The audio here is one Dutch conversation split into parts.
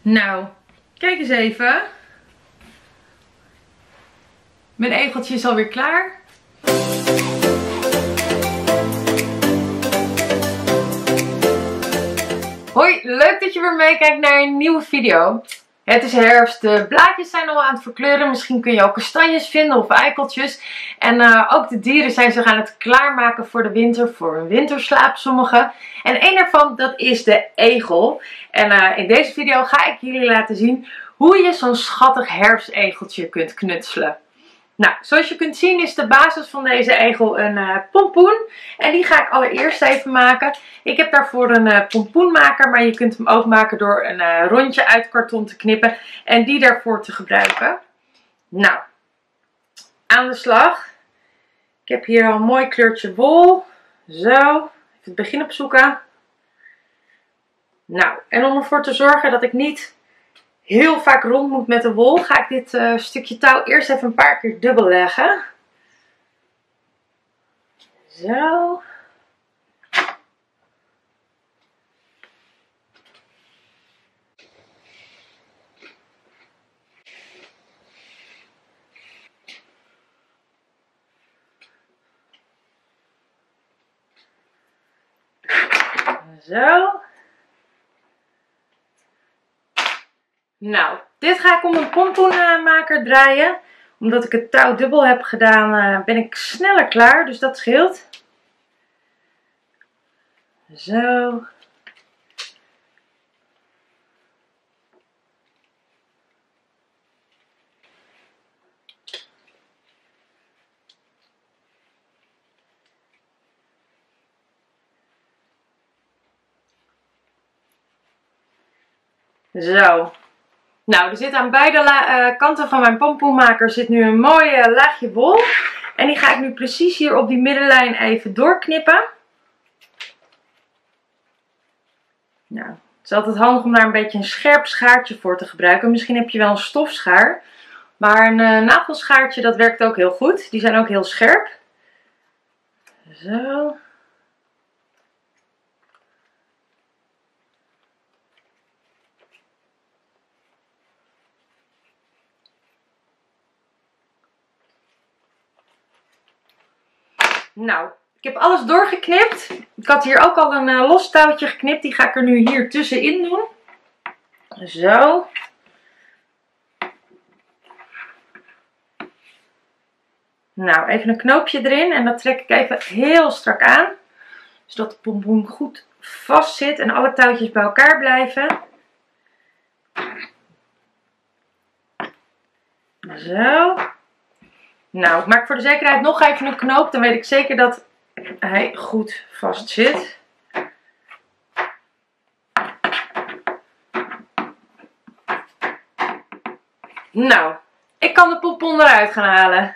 Nou, kijk eens even. Mijn egeltje is alweer klaar. Hoi, leuk dat je weer meekijkt naar een nieuwe video. Het is herfst, de blaadjes zijn al aan het verkleuren. Misschien kun je ook kastanjes vinden of eikeltjes. En ook de dieren zijn zich aan het klaarmaken voor de winter, voor een winterslaap sommigen. En één daarvan, dat is de egel. En in deze video ga ik jullie laten zien hoe je zo'n schattig herfstegeltje kunt knutselen. Nou, zoals je kunt zien is de basis van deze egel een pompoen. En die ga ik allereerst even maken. Ik heb daarvoor een pompoenmaker, maar je kunt hem ook maken door een rondje uit karton te knippen en die daarvoor te gebruiken. Nou, aan de slag. Ik heb hier al een mooi kleurtje wol. Zo, even het begin opzoeken. Nou, en om ervoor te zorgen dat ik niet heel vaak rond moet met de wol, ga ik dit stukje touw eerst even een paar keer dubbel leggen. Zo. Zo. Nou, dit ga ik om een pompoenmaker draaien. Omdat ik het touw dubbel heb gedaan, ben ik sneller klaar. Dus dat scheelt. Zo. Zo. Nou, er zit aan beide kanten van mijn pompoenmaker zit nu een mooi laagje wol. En die ga ik nu precies hier op die middenlijn even doorknippen. Nou, het is altijd handig om daar een beetje een scherp schaartje voor te gebruiken. Misschien heb je wel een stofschaar. Maar een nagelschaartje, dat werkt ook heel goed. Die zijn ook heel scherp. Zo. Nou, ik heb alles doorgeknipt. Ik had hier ook al een los touwtje geknipt. Die ga ik er nu hier tussenin doen. Zo. Nou, even een knoopje erin. En dat trek ik even heel strak aan. Zodat de pompoen goed vast zit en alle touwtjes bij elkaar blijven. Zo. Nou, ik maak voor de zekerheid nog even een knoop. Dan weet ik zeker dat hij goed vast zit. Nou, ik kan de pompon eruit gaan halen.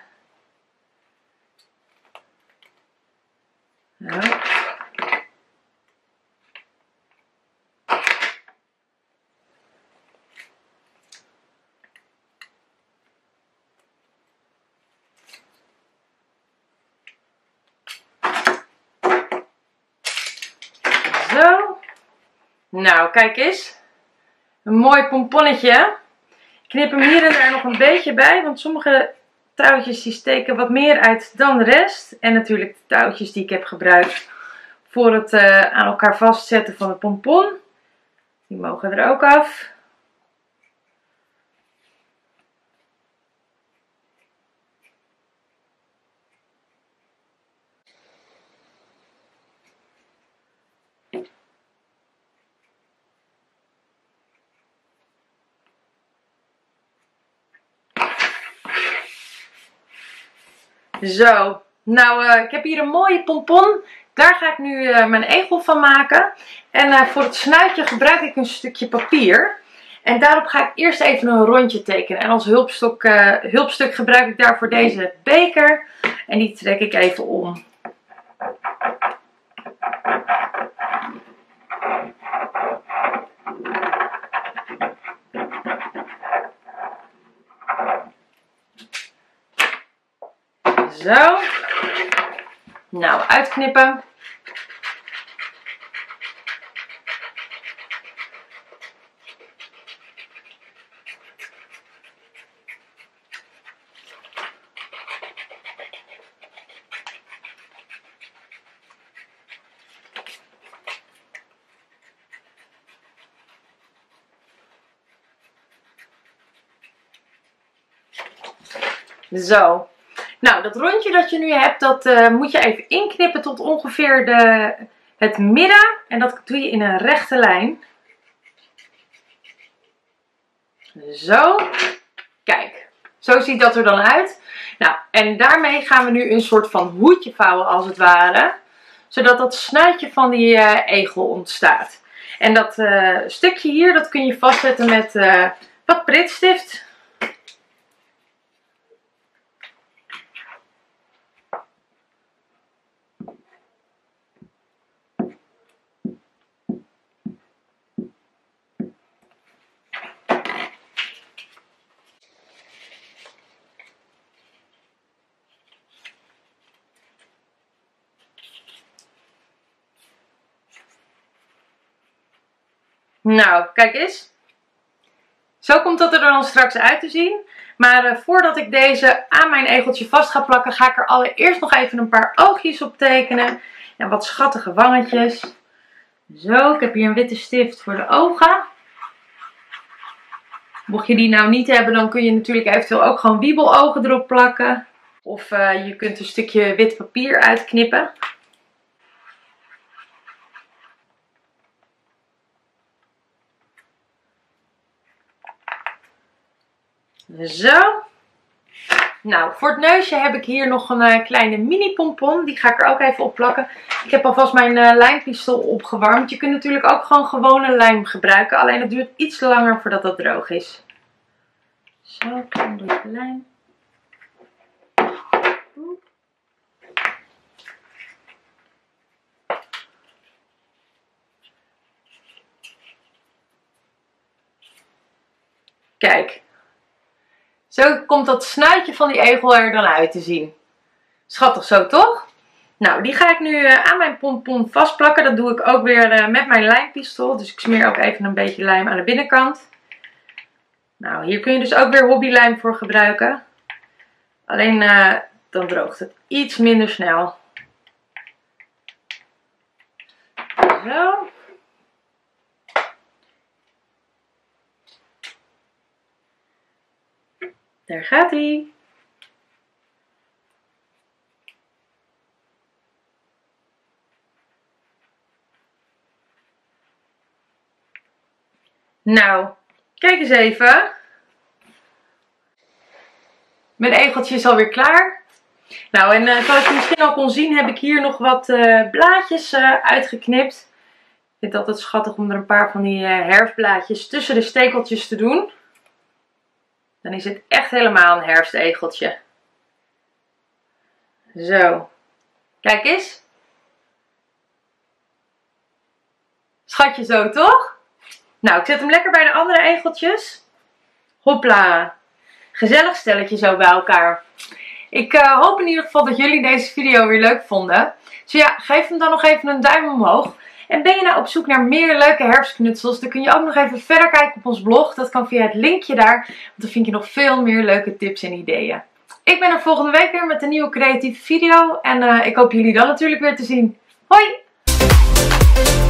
Nou. Zo. Nou, kijk eens. Een mooi pomponnetje. Ik knip hem hier en daar nog een beetje bij, want sommige touwtjes die steken wat meer uit dan de rest. En natuurlijk de touwtjes die ik heb gebruikt voor het aan elkaar vastzetten van de pompon. Die mogen er ook af. Zo, nou ik heb hier een mooie pompon. Daar ga ik nu mijn egel van maken. En voor het snuitje gebruik ik een stukje papier. En daarop ga ik eerst even een rondje tekenen. En als hulpstuk gebruik ik daarvoor deze beker. En die trek ik even om. Zo. Nou, uitknippen. Zo. Nou, dat rondje dat je nu hebt, dat moet je even inknippen tot ongeveer het midden. En dat doe je in een rechte lijn. Zo. Kijk, zo ziet dat er dan uit. Nou, en daarmee gaan we nu een soort van hoedje vouwen als het ware. Zodat dat snuitje van die egel ontstaat. En dat stukje hier, dat kun je vastzetten met wat pritstift. Nou, kijk eens. Zo komt dat er dan straks uit te zien. Maar voordat ik deze aan mijn egeltje vast ga plakken, ga ik er allereerst nog even een paar oogjes op tekenen. En wat schattige wangetjes. Zo, ik heb hier een witte stift voor de ogen. Mocht je die nou niet hebben, dan kun je natuurlijk eventueel ook gewoon wiebelogen erop plakken. Of je kunt een stukje wit papier uitknippen. Zo. Nou, voor het neusje heb ik hier nog een kleine mini pompon. Die ga ik er ook even op plakken. Ik heb alvast mijn lijmpistool opgewarmd. Je kunt natuurlijk ook gewoon gewone lijm gebruiken. Alleen het duurt iets langer voordat dat droog is. Zo, klein beetje lijm. Kijk. Zo komt dat snuitje van die egel er dan uit te zien. Schattig zo, toch? Nou, die ga ik nu aan mijn pompon vastplakken. Dat doe ik ook weer met mijn lijmpistool. Dus ik smeer ook even een beetje lijm aan de binnenkant. Nou, hier kun je dus ook weer hobbylijm voor gebruiken. Alleen dan droogt het iets minder snel. Zo. Daar gaat hij. Nou, kijk eens even. Mijn egeltje is alweer klaar. Nou, en zoals je misschien al kon zien, heb ik hier nog wat blaadjes uitgeknipt. Ik vind het altijd schattig om er een paar van die herfstblaadjes tussen de stekeltjes te doen. Dan is het echt helemaal een herfstegeltje. Zo. Kijk eens. Schatje zo, toch? Nou, ik zet hem lekker bij de andere egeltjes. Hopla. Gezellig stelletje zo bij elkaar. Ik hoop in ieder geval dat jullie deze video weer leuk vonden. Dus ja, geef hem dan nog even een duim omhoog. En ben je nou op zoek naar meer leuke herfstknutsels, dan kun je ook nog even verder kijken op ons blog. Dat kan via het linkje daar, want dan vind je nog veel meer leuke tips en ideeën. Ik ben er volgende week weer met een nieuwe creatieve video en ik hoop jullie dan natuurlijk weer te zien. Hoi!